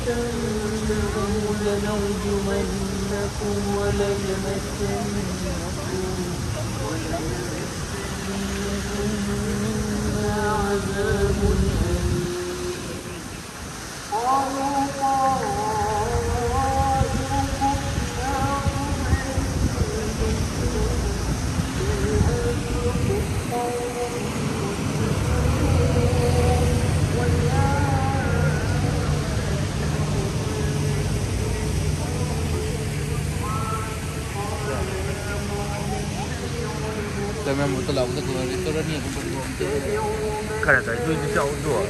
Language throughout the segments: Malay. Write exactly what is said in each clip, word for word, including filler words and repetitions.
تنتهوا لنرجمنكم وليمسنكم منا عذاب أليم. قالوا طائركم 下面我这老这个这个念不是看着在对着叫做。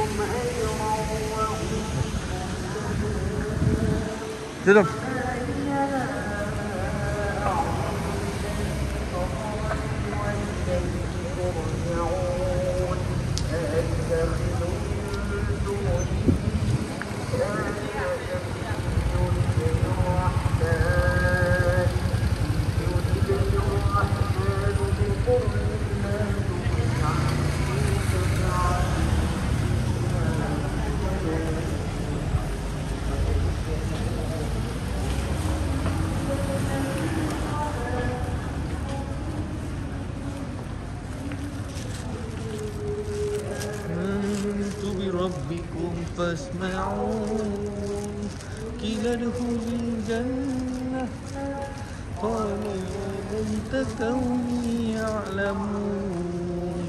知道。بربكم فاسمعون قيل ادخلوا الجنة قال يا ليت قومي يعلمون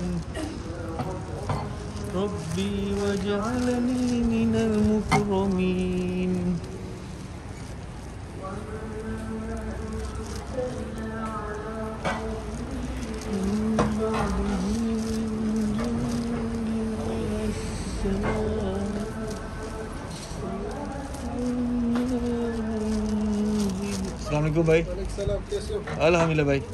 ربي واجعلني من المكرمين. Assalamualaikum bhai. Waalaikumsalam. कैसे हो? Alhamdulillah bhai.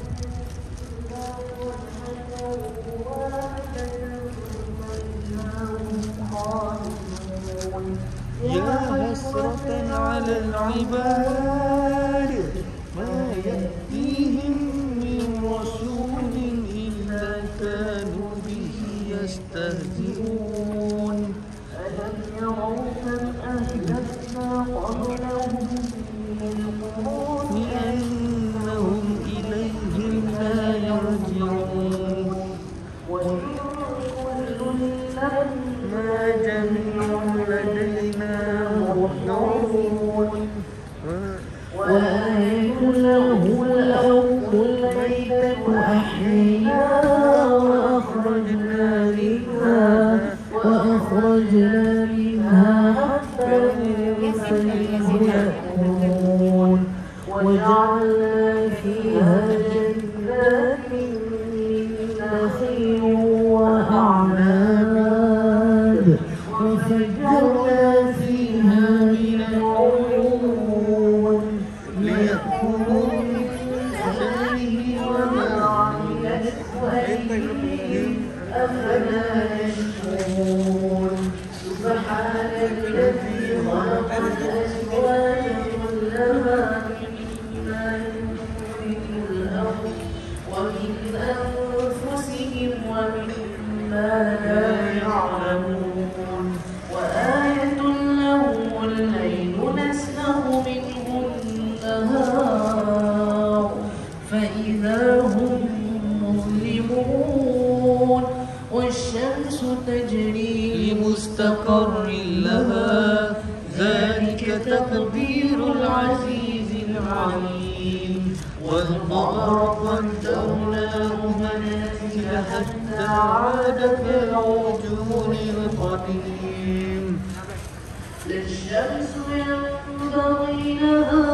يا حسرة على العباد ما يأتيهم من رسول إلا كانوا به يستهزئون ألم يروا كم أهلكنا قبلهم من القرون أنهم إليهم لا يرجعون وإن كل لما جميع لدينا محضرون وآية له الأرض الميتة أحييناها وأخرجنا منها وأخرجنا منها حبا فمنه يأكلون وجعلنا فيها جنات من نخيل وأعناب وفجرنا فيها من العيون ليأكلوا من ثمره وما عملته أيديهم أفلا يشكرون سبحان الذي خلق الأزواج كلها مما تنبت الأرض ومن أنفسهم ومما لا يعلمون وآية لهم الليل نسلخ منه النهار فإذا هم مظلمون والشمس تجري لمستقر لها ذلك تقدير العزيز العليم والقمر قدرناه منازل حتى عاد كالعرجون القديم لا الشمس ينبغي لها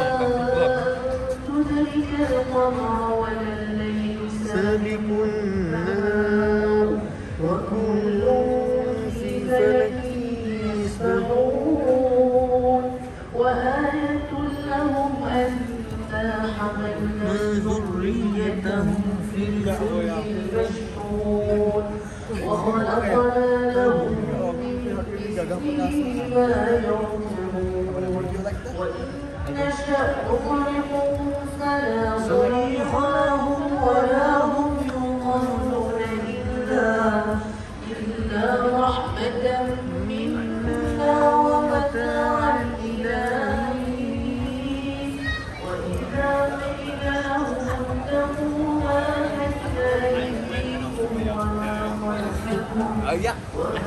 أن تدرك القمر ولا الليل سابق النهار وكل في فلك يسبحون وآية لهم أنا حملنا ذريتهم في الفلك المشحون وخلقنا لهم من مثله ما يركبون وإن نشأ نغرقهم فلا صريخ لهم ولا هم ينقذون إلا إلا رحمة منا ومتاعا Ayak.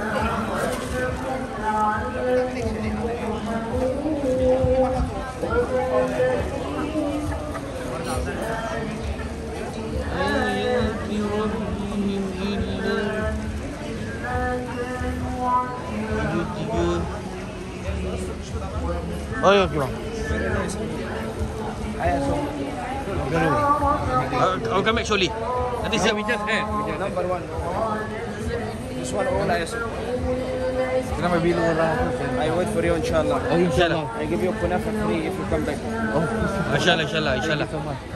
Oh ya, okay bang. Ayat so. I'll come back shortly. Nanti saya Just eh. Number one. This one all ayat so. Kenapa bila orang I wait for you inshallah. Oh, inshallah. I give you kunafa free if you come back. Oh, Inshallah, inshallah, inshallah. so much.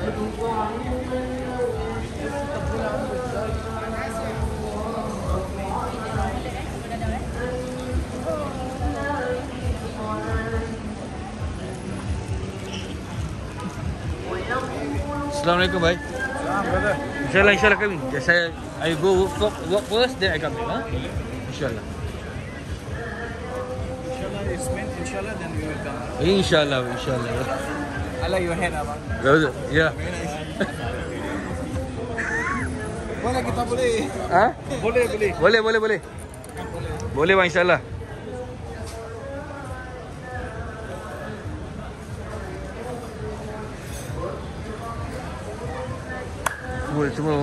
Assalamualaikum, bhai. Salam brother. Inshallah, inshallah kami. Ya, saya I go work, work, work first, then I come back. Huh? Inshallah. Inshallah is meant inshallah then we will come. Inshallah, inshallah. I like your head abang. Ya. Boleh kita boleh. Ha? Boleh boleh. Boleh, boleh, boleh. Boleh bang, inshallah. Semua, semua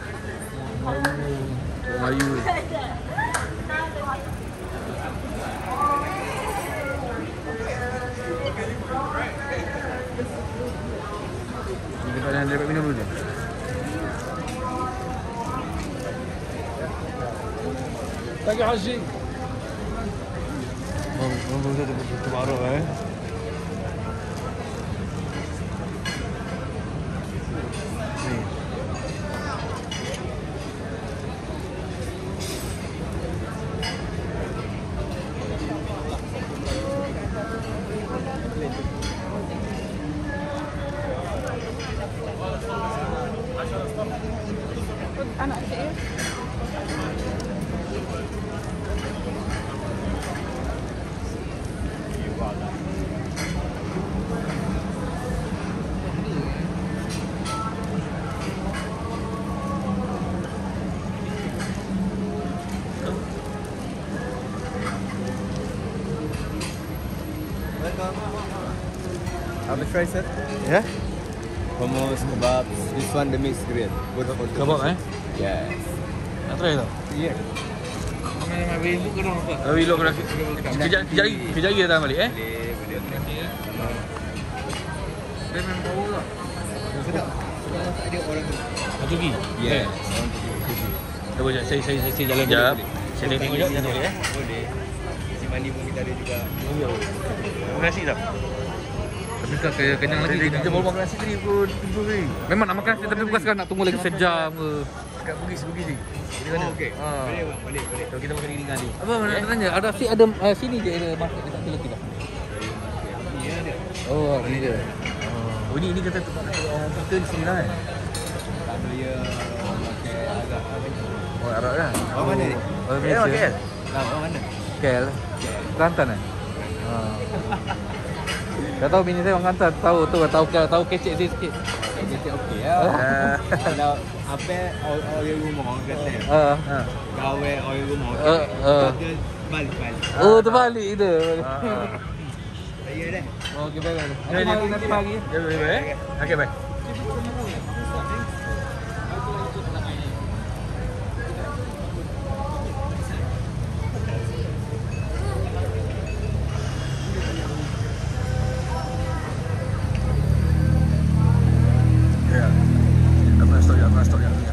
Melayu. Ini tak ada dapat minum dulu je. Pagi Haji. Bang, bang, bang, tu terbaru eh. Ni. Anak saya. Have a try sir. Ya? Hummus, kebabs. This one the mix great. Good for Kebab eh? Yes. Nak try tau? Yeah. Memang Facebook ke orang apa? Oh, we look grafik. Kejap, kejap lagi, kejap lagi datang balik eh? Boleh, boleh. Dia memang power lah. Sedap. Sedap masak dia orang tu. Satu lagi? Yes. Tunggu sekejap, saya, saya, saya, saya jalan sekejap. Saya tengok sekejap, jatuh balik eh? Boleh. Si mandi pun kita ada juga. Terima kasih tau. Tapi kan kaya kenyang lagi. Kita baru makan nasi tadi pukul tujuh ni. Memang nak makan nasi tapi bukan sekarang nak tunggu lagi sejam ke. Kat Bugis, Bugis ni. Oh, okey. Ha. Boleh, bang. Boleh, boleh. So, kita makan iringan ni. Apa nak tanya? Ada si ada uh, sini je ada market dekat Teluk tak? Ya, ada. Oh, ini dia. Oh, ni, ni kata tempat orang kita di sini lah eh? Tak boleh pakai agak apa. Oh, Arab kan? Orang mana ni? Oh, Malaysia. K L. Nah, orang mana? K L. Kelantan eh? Ha. Kau tahu bini saya orang Kelantan, tahu tu, tahu tahu kecek dia sikit. Kecek okey ya. Kalau apa orang rumah orang kata. Ha. Ha. Gawe orang rumah. Uh, uh. Balik-balik. Oh, terbalik dia. Ya dah. Okey, baik baik. Ya, Nanti ya. pagi nanti pagi. Ya, boleh eh? Okey, baik. Ya. I'm gonna stop ya, I'm gonna stop ya.